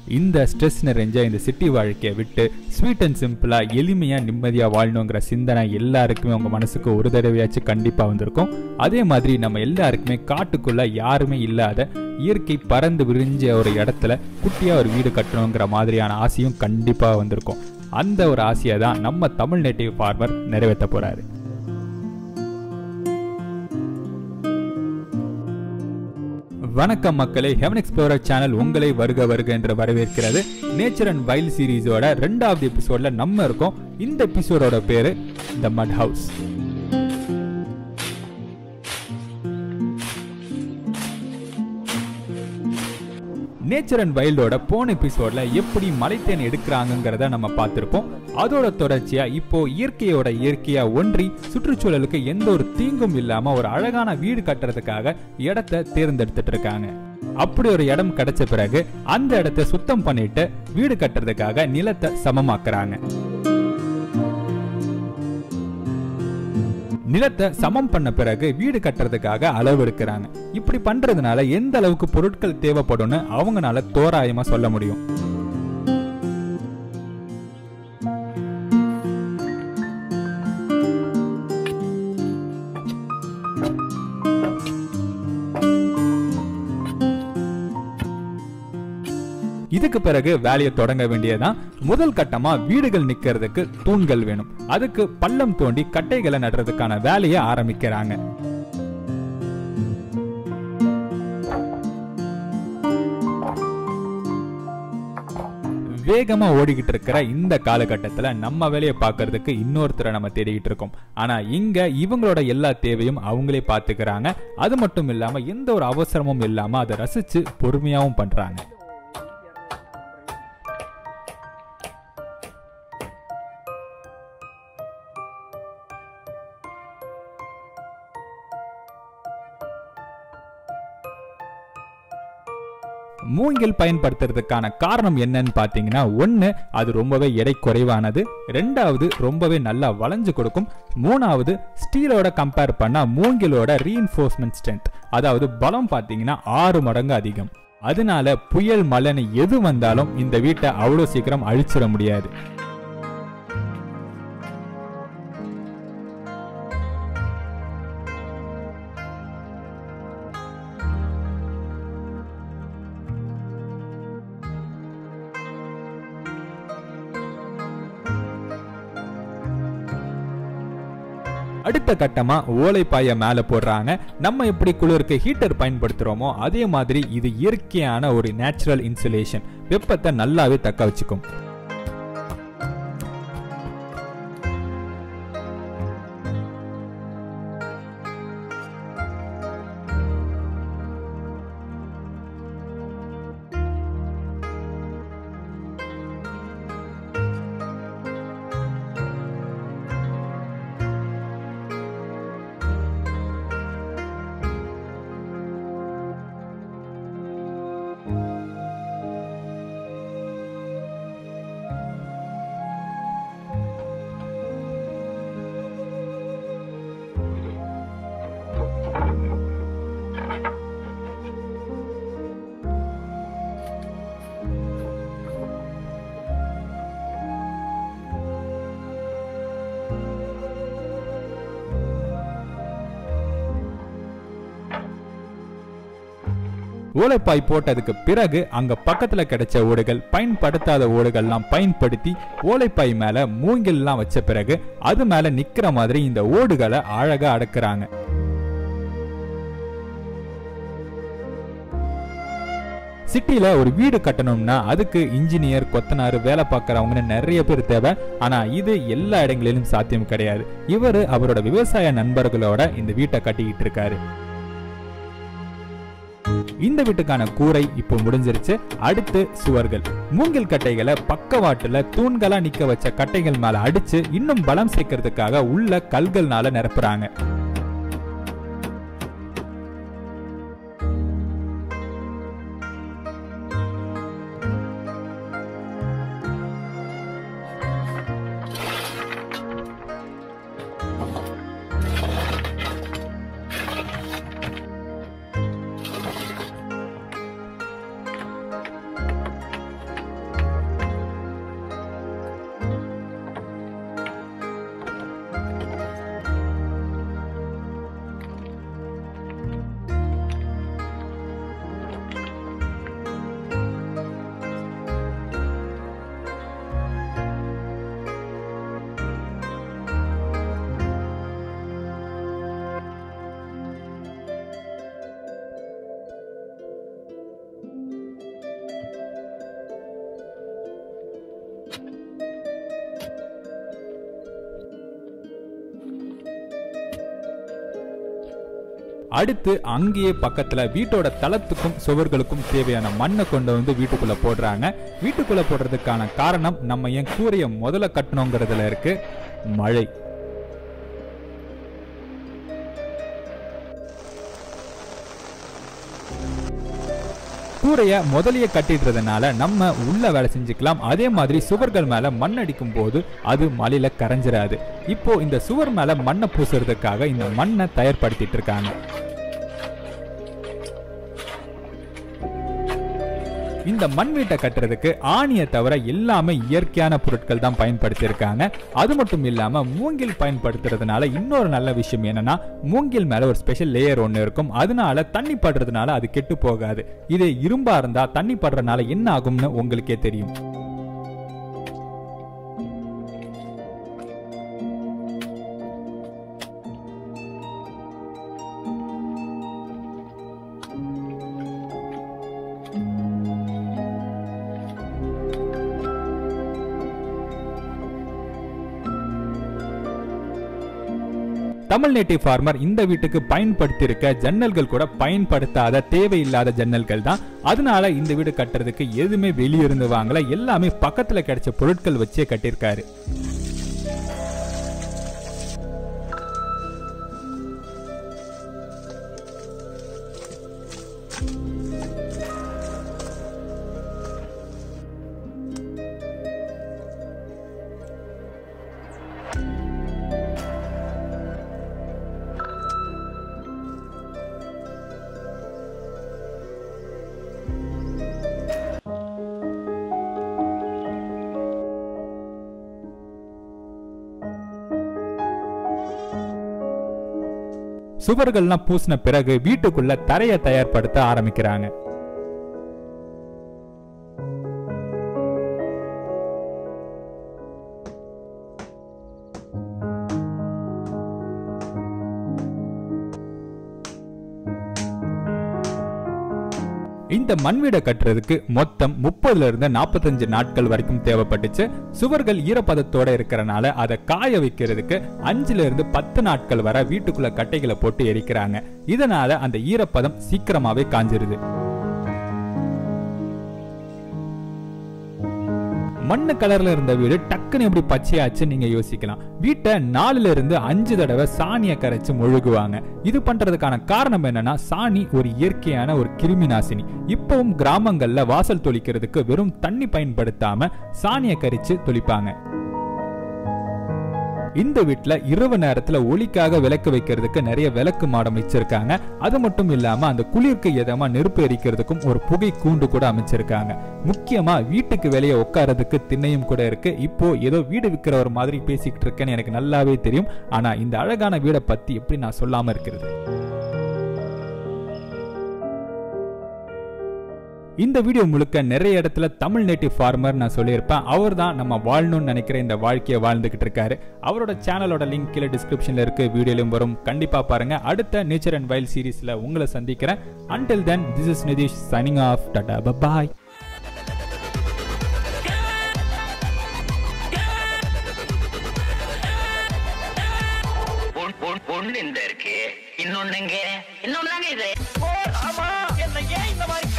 இந்த ஸ்ட்ரெஸ் நிறைஞ்ச இந்த சிட்டி வாழ்க்கையை விட்டு ஸ்வீட் அண்ட் சிம்பிளா எளிமையா நிம்மதியா வாழணுங்கிற சிந்தனை எல்லாருக்குமே உங்க மனசுக்கு ஒரு தடவையாச்சும் கண்டிப்பா வந்திருக்கும். அதே மாதிரி நம்ம எல்லாருக்குமே காட்டுக்குள்ள யாருமே இல்லாத இயற்கை பறந்து விரிஞ்ச ஒரு இடத்துல குட்டியா ஒரு வீடு கட்டணுங்கிற மாதிரியான ஆசையும் கண்டிப்பா வந்திருக்கும். அந்த ஒரு ஆசையை தான் நம்ம தமிழ் நேட்டிவ் ஃபார்மர் நிறைவேற்ற போறாரு. வணக்கம் மக்களே, ஹெவன் எக்ஸ்ப்ளோரர் சேனல் உங்களை வருக வருக என்று வரவேற்கிறது. நேச்சர் அண்ட் வைல்ட் சீரீஸோட 2வது எபிசோட்ல நம்ம இருக்கோம். இந்த எபிசோடோட பேரு தி மட் ஹவுஸ். நேச்சர் அண்ட் வைல்டோட போன எபிசோட்ல எப்படி மலைத்தேன் எடுக்கிறாங்கிறத நம்ம பார்த்திருப்போம். அதோட தொடர்ச்சியா இப்போ இயற்கையா ஒன்றி சுற்றுச்சூழலுக்கு எந்த ஒரு தீங்கும் இல்லாம ஒரு அழகான வீடு கட்டுறதுக்காக இடத்தை தேர்ந்தெடுத்துட்டு இருக்காங்க. அப்படி ஒரு இடம் கிடைச்ச பிறகு அந்த இடத்தை சுத்தம் பண்ணிட்டு வீடு கட்டுறதுக்காக நிலத்தை சமமாக்குறாங்க. நிலத்தை சமம் பண்ண பிறகு வீடு கட்டுறதுக்காக அளவு எடுக்கிறாங்க. இப்படி பண்றதுனால எந்த அளவுக்கு பொருட்கள் தேவைப்படும்னு அவங்களால தோராயமா சொல்ல முடியும். இதுக்கு பிறகு வேலையை தொடங்க வேண்டியதான். முதல் கட்டமா வீடுகள் நிக்கிறதுக்கு தூண்கள் வேணும். அதுக்கு பள்ளம் தோண்டி கட்டைகளை நடுறதுக்கான வேலையை ஆரம்பிக்கிறாங்க. வேகமா ஓடிக்கிட்டு இருக்கிற இந்த காலகட்டத்துல நம்ம வேலையை பார்க்கறதுக்கு இன்னொருத்தரை நம்ம தேடிக்கிட்டு இருக்கோம். ஆனா இங்க இவங்களோட எல்லா தேவையும் அவங்களே பாத்துக்கிறாங்க. அது மட்டும் இல்லாம எந்த ஒரு அவசரமும் இல்லாம அதை ரசிச்சு பொறுமையாவும் பண்றாங்க. மூங்கில் பயன்படுத்துறதுக்கான காரணம் என்னன்னு பாத்தீங்கன்னா, ஒன்னு அது ரொம்பவே எடை குறைவானது, 2வது ரொம்பவே நல்லா வளைஞ்சு கொடுக்கும், 3வது ஸ்டீலோட கம்பேர் பண்ணா மூங்கிலோட ரீஇன்ஃபோர்ஸ்மெண்ட் ஸ்ட்ரென்த் அதாவது பலம் பாத்தீங்கன்னா 6 மடங்கு அதிகம். அதனால புயல் மழைன்னு எது வந்தாலும் இந்த வீட்டை அவ்வளவு சீக்கிரம் அழிச்சிட முடியாது. அடுத்த கட்டமா ஓலைப்பாய மேல போடுறாங்க. நம்ம எப்படி குளிருக்கு ஹீட்டர் பயன்படுத்துறோமோ அதே மாதிரி இது இயற்கையான ஒரு நேச்சுரல் இன்சுலேஷன், வெப்பத்தை நல்லாவே தக்க வச்சுக்கும். ஓலைப்பாய் போட்டதுக்கு பிறகு அங்க பக்கத்துல கிடைச்ச ஓடுகள், பயன்படுத்தாத ஓடுகள்லாம் பயன்படுத்தி ஓலைப்பாய் மேல மூங்கில்லாம் வச்ச பிறகு அது மேல நிக்கிற மாதிரி இந்த ஓடுகளை அழகா அடக்குறாங்க. சிட்டில ஒரு வீடு கட்டணும்னா அதுக்கு இன்ஜினியர், கொத்தனார், வேலை பார்க்கறவங்கன்னு நிறைய பேர் தேவை. ஆனா இது எல்லா இடங்களிலும் சாத்தியம் கிடையாது. இவரு அவரோட விவசாய நண்பர்களோட இந்த வீட்டை கட்டிக்கிட்டு இருக்காரு. இந்த வீட்டுக்கான கூரை இப்போ முடிஞ்சிருச்சு. அடுத்து சுவர்கள். மூங்கில் கட்டைகளை பக்கவாட்டுல தூண்களா நிக்க வச்ச கட்டைகள் மேல அடிச்சு இன்னும் பலம் சேர்க்கறதுக்காக உள்ள கல்கள்னால நிரப்புறாங்க. அடுத்து அங்கேயே பக்கத்துல வீட்டோட தளத்துக்கும் சுவர்களுக்கும் தேவையான மண்ணை கொண்டு வந்து வீட்டுக்குள்ள போடுறாங்க. வீட்டுக்குள்ள போடுறதுக்கான காரணம் நம்ம ஏன் கூரையை முதல்ல கட்டணுங்கிறதுல இருக்கு. மழை. கூரைய முதலிய கட்டிடுறதுனால நம்ம உள்ள வேலை செஞ்சுக்கலாம். அதே மாதிரி சுவர்கள் மேல மண் அடிக்கும் போது அது மழையில கரைஞ்சிராது. இப்போ இந்த சுவர் மேல மண்ணை பூசுறதுக்காக இந்த மண்ணை தயார்படுத்திட்டு இருக்காங்க. இந்த மண் வீட்டை கட்டுறதுக்கு ஆணியை தவிர எல்லாமே இயற்கையான பொருட்கள் தான் பயன்படுத்தி இருக்காங்க. அது மட்டும் இல்லாம மூங்கில் பயன்படுத்துறதுனால இன்னொரு நல்ல விஷயம் என்னன்னா, மூங்கில் மேல ஒரு ஸ்பெஷல் லேயர் ஒன்று இருக்கும். அதனால தண்ணி படுறதுனால அது கெட்டு போகாது. இது இரும்பா இருந்தா தண்ணி படுறதுனால என்ன ஆகும்னு உங்களுக்கே தெரியும். தமிழ் நேட்டிவ் ஃபார்மர் இந்த வீட்டுக்கு பயன்படுத்தி இருக்க ஜன்னல்கள் கூட பயன்படுத்தாத தேவையில்லாத ஜன்னல்கள் தான். அதனால இந்த வீடு கட்டுறதுக்கு எதுவுமே வெளியிருந்து வாங்கல, எல்லாமே பக்கத்துல கிடைச்ச பொருட்கள் வச்சே கட்டியிருக்காரு. சுவர்கள்லாம் பூசின பிறகு வீட்டுக்குள்ள தரையை தயார்படுத்த ஆரம்பிக்கிறாங்க. இந்த மண் வீடை கட்டுறதுக்கு மொத்தம் 30 இருந்து 45 நாட்கள் வரைக்கும் தேவைப்பட்டுச்சு. சுவர்கள் ஈரப்பதத்தோட இருக்கிறனால அதை காய வைக்கிறதுக்கு 5 இருந்து 10 நாட்கள் வரை வீட்டுக்குள்ள கட்டைகளை போட்டு எரிக்கிறாங்க. இதனால அந்த ஈரப்பதம் சீக்கிரமாவே காஞ்சிருது. மண்ணு கலர்ல இருந்த வீடு டக்குன்னு எப்படி பச்சையாச்சு நீங்க யோசிக்கலாம். வீட்டை 4 இருந்து 5 தடவை சாணியை கரைச்சு மொழுகுவாங்க. இது பண்றதுக்கான காரணம் என்னன்னா, சாணி ஒரு இயற்கையான ஒரு கிருமி நாசினி. இப்பவும் கிராமங்கள்ல வாசல் தொளிக்கிறதுக்கு வெறும் தண்ணி பயன்படுத்தாம சாணியை கரிச்சு தொளிப்பாங்க. இந்த வீட்டுல இரவு நேரத்துல ஒளிக்காக விளக்கு வைக்கிறதுக்கு நிறைய விளக்கு மாடம் வச்சிருக்காங்க. அது மட்டும் இல்லாம அந்த குளிர்க்கு எதமா நெருப்பு எரிக்கிறதுக்கும் ஒரு புகை கூண்டு கூட அமைச்சிருக்காங்க. முக்கியமா வீட்டுக்கு வெளியே உட்காரதுக்கு திண்ணையும் கூட இருக்கு. இப்போ ஏதோ வீடு விற்கிற ஒரு மாதிரி பேசிக்கிட்டு இருக்கேன்னு எனக்கு நல்லாவே தெரியும். ஆனா இந்த அழகான வீடை பத்தி எப்படி நான் சொல்லாம இருக்கிறது. இந்த வீடியோ முழுக்க நிறைய இடத்துல தமிழ் நேட்டிவ் ஃபார்மர் நான் சொல்லியிருப்பேன். அவர் தான் நம்ம வாழணும்னு நினைக்கிற இந்த வாழ்க்கையை வாழ்ந்துகிட்டு இருக்காரு. அவரோட சேனலோட லிங்க் கீழே டிஸ்கிரிப்ஷன்ல இருக்கு, வீடியோலையும் வரும். கண்டிப்பா பாருங்க. அடுத்த நேச்சர் அண்ட் வைல்ட் சீரீஸ்ல உங்களை சந்திக்கிறேன். Until then, this is NIDISH signing off. Tata, bye bye. இன்னொன்னு இருக்கு, இன்னொன்னு இது. ஆமா, என்ன ஏன் இந்த மாதிரி